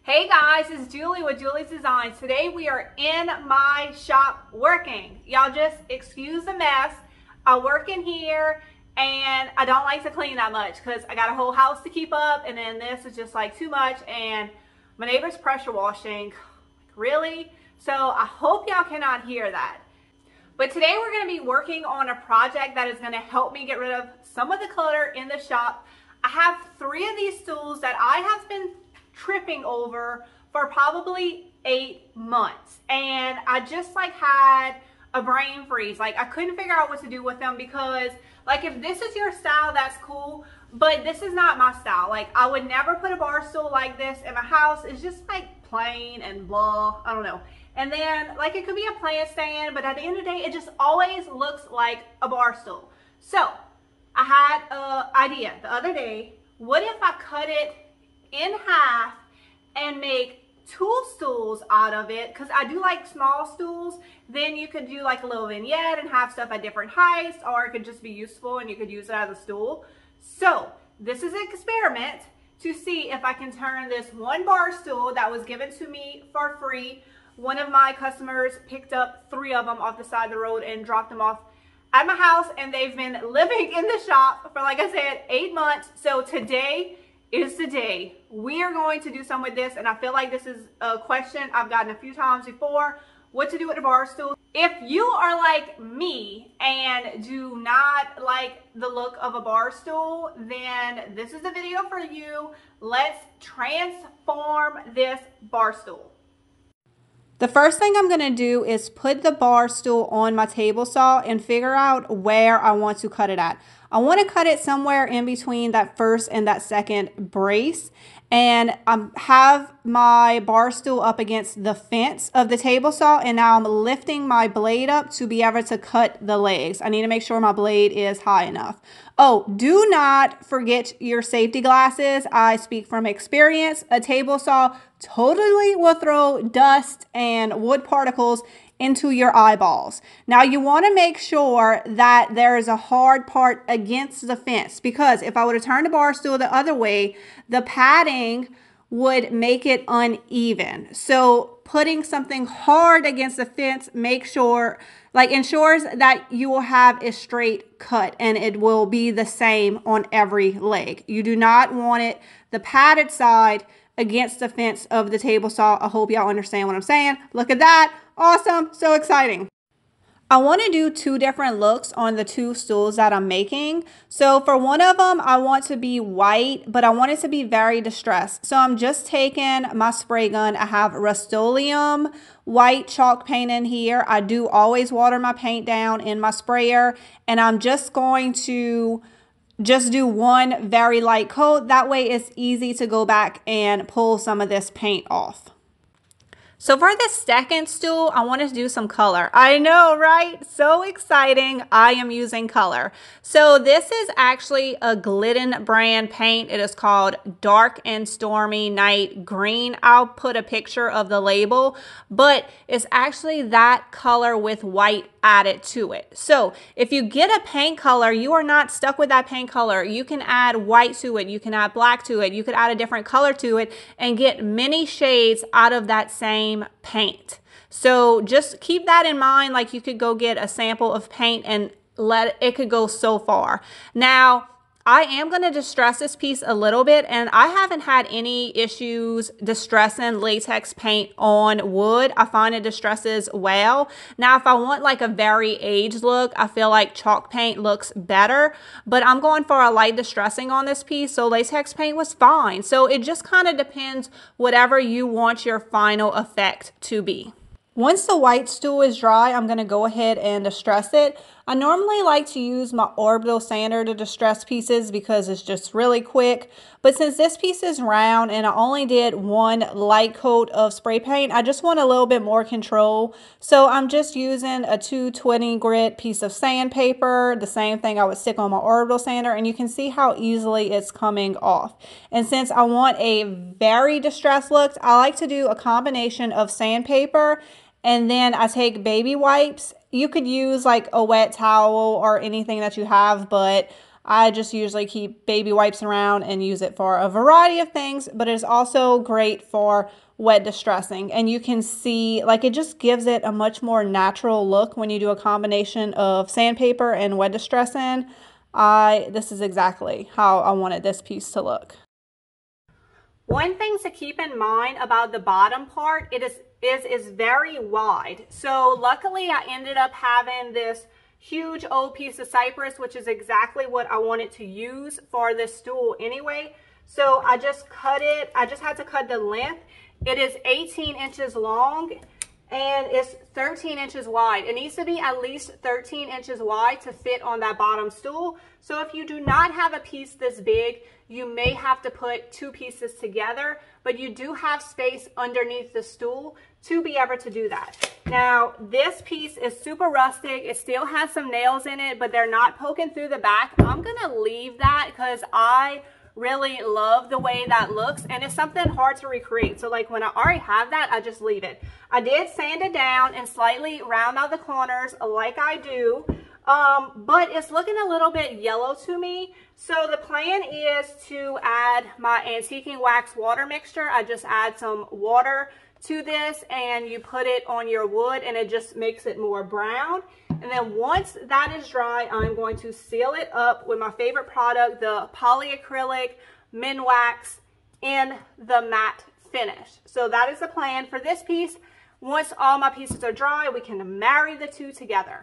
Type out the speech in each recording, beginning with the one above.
Hey guys, it's Julie with Julie's Designs. Today we are in my shop working. Y'all just excuse the mess. I work in here and I don't like to clean that much because I got a whole house to keep up, and then this is just like too much, and my neighbor's pressure washing. Really? So I hope y'all cannot hear that. But today we're going to be working on a project that is going to help me get rid of some of the clutter in the shop. I have 3 of these stools that I have been tripping over for probably 8 months, and I just had a brain freeze. I couldn't figure out what to do with them, because if this is your style, that's cool, but this is not my style. I would never put a bar stool like this in my house. It's just plain and blah, I don't know. And then it could be a plant stand, but at the end of the day, it just always looks like a bar stool. So I had an idea the other day. What if I cut it in half and make 2 stools out of it? Because I do like small stools. Then you could do a little vignette and have stuff at different heights, or it could just be useful and you could use it as a stool. So this is an experiment to see if I can turn this one bar stool that was given to me for free. One of my customers picked up 3 of them off the side of the road and dropped them off at my house, and they've been living in the shop for, like I said, 8 months. So today is the day. We are going to do some with this, and I feel like this is a question I've gotten a few times before: what to do with a bar stool. If you are like me and do not like the look of a bar stool, then this is the video for you. Let's transform this bar stool. The first thing I'm going to do is put the bar stool on my table saw and figure out where I want to cut it at. I want to cut it somewhere in between that first and that second brace, and I have my bar stool up against the fence of the table saw, and now I'm lifting my blade up to be able to cut the legs. I need to make sure my blade is high enough. Oh, do not forget your safety glasses. I speak from experience. A table saw totally will throw dust and wood particles into your eyeballs. Now you want to make sure that there is a hard part against the fence, because if I would have turned the bar stool the other way, the padding would make it uneven. So putting something hard against the fence ensures that you will have a straight cut, and it will be the same on every leg. You do not want it the padded side against the fence of the table saw. I hope y'all understand what I'm saying. Look at that. Awesome. So exciting. I want to do 2 different looks on the 2 stools that I'm making. So for one of them, I want to be white, but I want it to be very distressed. So I'm just taking my spray gun. I have Rust-Oleum white chalk paint in here. I do always water my paint down in my sprayer, and I'm just going to do one very light coat. That way it's easy to go back and pull some of this paint off. So for the second stool, I wanted to do some color. I know, right? So exciting. I am using color. So this is actually a Glidden brand paint. It is called Dark and Stormy Night Green. I'll put a picture of the label, but it's actually that color with white added to it. So if you get a paint color, you are not stuck with that paint color. You can add white to it. You can add black to it. You could add a different color to it and get many shades out of that same paint. So just keep that in mind. You could go get a sample of paint and it could go so far. Now, I am going to distress this piece a little bit, and I haven't had any issues distressing latex paint on wood. I find it distresses well. Now, if I want a very aged look, I feel like chalk paint looks better, but I'm going for a light distressing on this piece, so latex paint was fine. So it just kind of depends whatever you want your final effect to be. Once the white stool is dry, I'm going to go ahead and distress it. I normally like to use my orbital sander to distress pieces because it's just really quick. But since this piece is round and I only did one light coat of spray paint, I just want a little bit more control. So I'm just using a 220 grit piece of sandpaper, the same thing I would stick on my orbital sander, and you can see how easily it's coming off. And since I want a very distressed look, I like to do a combination of sandpaper, and then I take baby wipes. You could use a wet towel or anything that you have, but I just usually keep baby wipes around and use it for a variety of things, but it's also great for wet distressing. And you can see, like, it just gives it a much more natural look when you do a combination of sandpaper and wet distressing. This is exactly how I wanted this piece to look. One thing to keep in mind about the bottom part, it is very wide. So luckily I ended up having this huge old piece of cypress, which is exactly what I wanted to use for this stool anyway. So I just cut it. I just had to cut the length. It is 18 inches long and it's 13 inches wide. It needs to be at least 13 inches wide to fit on that bottom stool. So if you do not have a piece this big, you may have to put two pieces together, but you do have space underneath the stool to be able to do that. Now, this piece is super rustic. It still has some nails in it, but they're not poking through the back. I'm gonna leave that because I really love the way that looks, and it's something hard to recreate. So like when I already have that, I just leave it. I did sand it down and slightly round out the corners like I do, but it's looking a little bit yellow to me. So the plan is to add my antiquing wax water mixture. I just add some water to this and you put it on your wood and it just makes it more brown. And then once that is dry, I'm going to seal it up with my favorite product, the polyacrylic Minwax in the matte finish. So that is the plan for this piece. Once all my pieces are dry, we can marry the two together.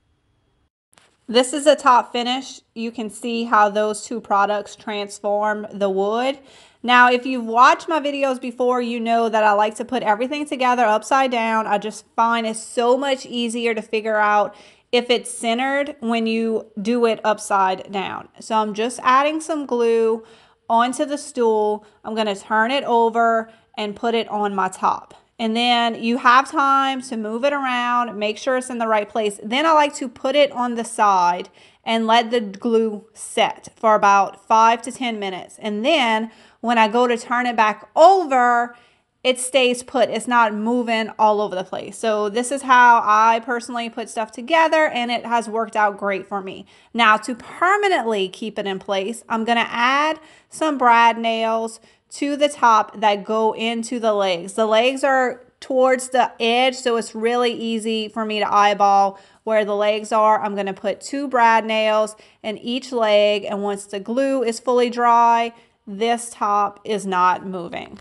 This is a top finish. You can see how those two products transform the wood. Now, if you've watched my videos before, you know that I like to put everything together upside down. I just find it's so much easier to figure out if it's centered when you do it upside down. So I'm just adding some glue onto the stool. I'm going to turn it over and put it on my top. And then you have time to move it around, make sure it's in the right place. Then I like to put it on the side and let the glue set for about 5 to 10 minutes. And then when I go to turn it back over, it stays put. It's not moving all over the place. So this is how I personally put stuff together, and it has worked out great for me. Now, to permanently keep it in place, I'm going to add some brad nails to the top that go into the legs. The legs are towards the edge, so it's really easy for me to eyeball where the legs are. I'm going to put 2 brad nails in each leg, and once the glue is fully dry, this top is not moving.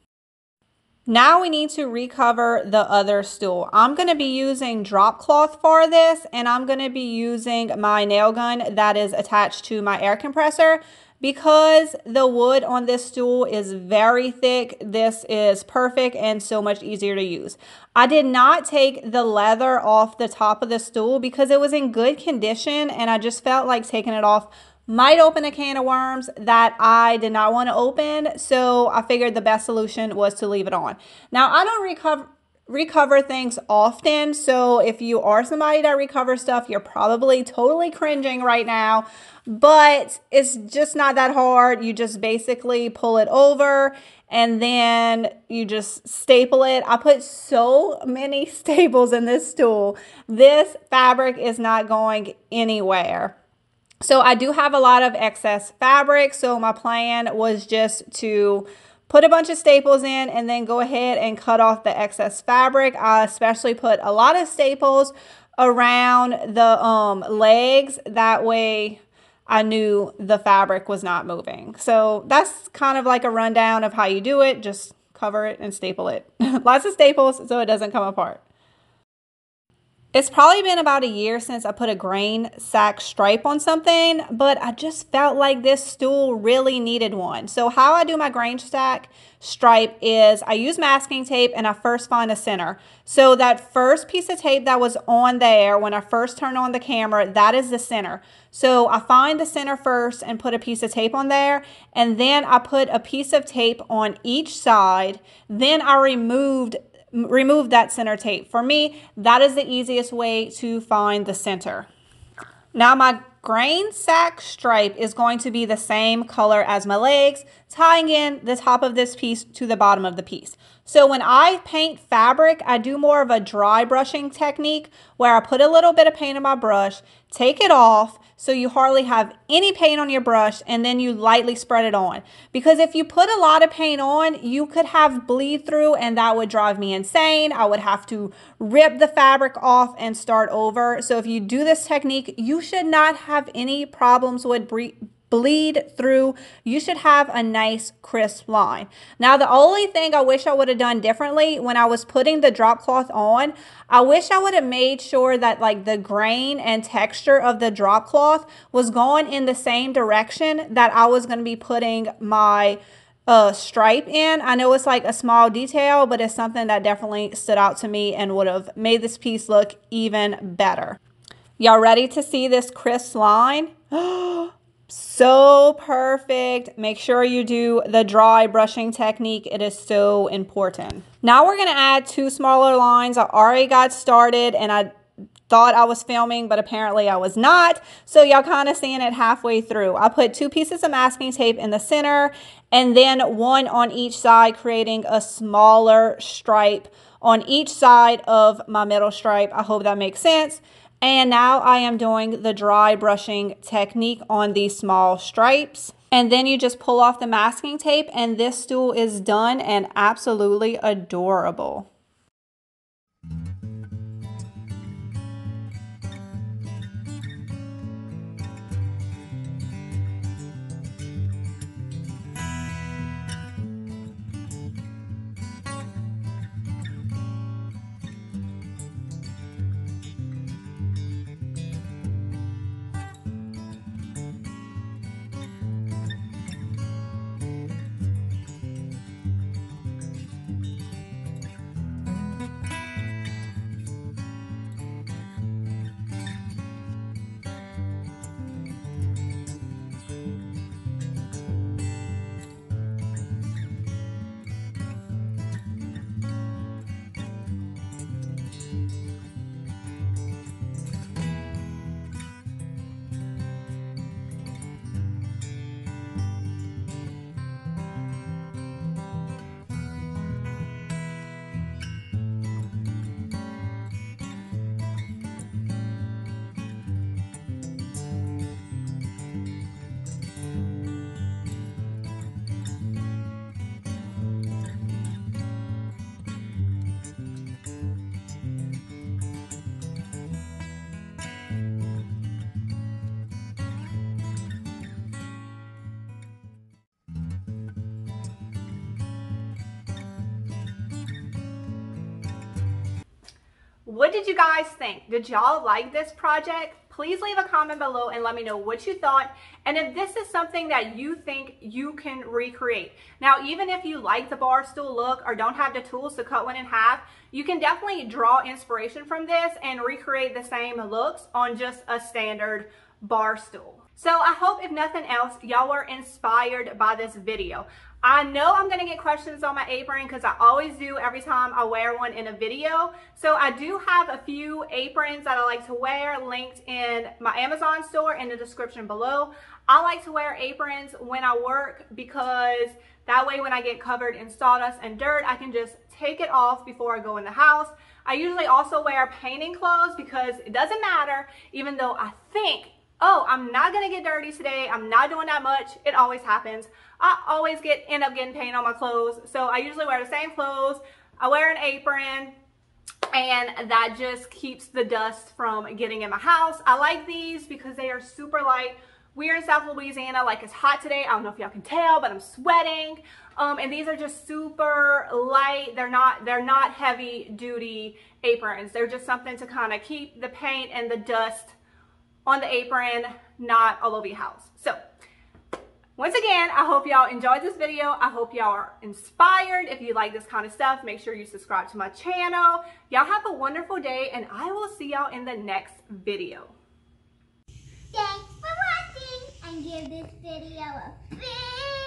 Now we need to recover the other stool. I'm going to be using drop cloth for this, and I'm going to be using my nail gun that is attached to my air compressor. Because the wood on this stool is very thick, this is perfect and so much easier to use. I did not take the leather off the top of the stool because it was in good condition, and I just felt like taking it off might open a can of worms that I did not want to open. So I figured the best solution was to leave it on. Now, I don't recover things often, so if you are somebody that recovers stuff, you're probably totally cringing right now, but it's just not that hard. You just basically pull it over and then you just staple it. I put so many staples in this stool. This fabric is not going anywhere. So I do have a lot of excess fabric, so my plan was just to put a bunch of staples in and then go ahead and cut off the excess fabric. I especially put a lot of staples around the legs. That way I knew the fabric was not moving. So that's kind of like a rundown of how you do it. Just cover it and staple it. Lots of staples so it doesn't come apart. It's probably been about a year since I put a grain sack stripe on something, but I just felt like this stool really needed one. So how I do my grain sack stripe is I use masking tape and I first find a center. So that first piece of tape that was on there when I first turned on the camera, that is the center. So I find the center first and put a piece of tape on there, and then I put a piece of tape on each side. Then I remove that center tape. For me, that is the easiest way to find the center. Now my grain sack stripe is going to be the same color as my legs, tying in the top of this piece to the bottom of the piece. So when I paint fabric, I do more of a dry brushing technique where I put a little bit of paint on my brush, take it off so you hardly have any paint on your brush, and then you lightly spread it on. Because if you put a lot of paint on, you could have bleed through, and that would drive me insane. I would have to rip the fabric off and start over. So if you do this technique, you should not have any problems with bleed through. You should have a nice crisp line. Now, the only thing I wish I would have done differently when I was putting the drop cloth on, I wish I would have made sure that like the grain and texture of the drop cloth was going in the same direction that I was going to be putting my stripe in. I know it's like a small detail, but it's something that definitely stood out to me and would have made this piece look even better. Y'all ready to see this crisp line? So perfect. Make sure you do the dry brushing technique. It is so important. Now we're going to add 2 smaller lines. I already got started and I thought I was filming, but apparently I was not. So y'all kind of seeing it halfway through. I put 2 pieces of masking tape in the center and then 1 on each side, creating a smaller stripe on each side of my middle stripe. I hope that makes sense. And now I am doing the dry brushing technique on these small stripes. And then you just pull off the masking tape and this stool is done and absolutely adorable. What did you guys think? Did y'all like this project? Please leave a comment below and let me know what you thought and if this is something that you think you can recreate. Now, even if you like the bar stool look or don't have the tools to cut one in half, you can definitely draw inspiration from this and recreate the same looks on just a standard bar stool. So I hope if nothing else, y'all were inspired by this video. I know I'm going to get questions on my apron because I always do every time I wear one in a video. So I do have a few aprons that I like to wear linked in my Amazon store in the description below. I like to wear aprons when I work because that way when I get covered in sawdust and dirt, I can just take it off before I go in the house. I usually also wear painting clothes because it doesn't matter, even though I think, oh, I'm not going to get dirty today. I'm not doing that much. It always happens. I always end up getting paint on my clothes. So I usually wear the same clothes. I wear an apron and that just keeps the dust from getting in my house. I like these because they are super light. We're in South Louisiana, like it's hot today. I don't know if y'all can tell, but I'm sweating. And these are just super light. They're not heavy duty aprons. They're just something to kind of keep the paint and the dust on the apron, not all over your house. So once again, I hope y'all enjoyed this video. I hope y'all are inspired. If you like this kind of stuff, make sure you subscribe to my channel. Y'all have a wonderful day and I will see y'all in the next video. Thanks for watching and give this video a big